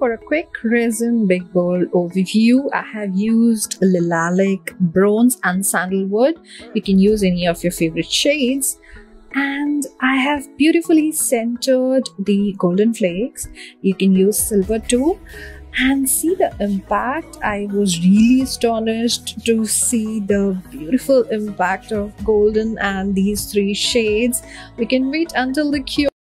for a quick resin big bowl overview, I have used lilac, bronze and sandalwood. You can use any of your favorite shades. And I have beautifully centered the golden flakes. You can use silver too. And see the impact. I was really astonished to see the beautiful impact of golden and these three shades. We can wait until the cure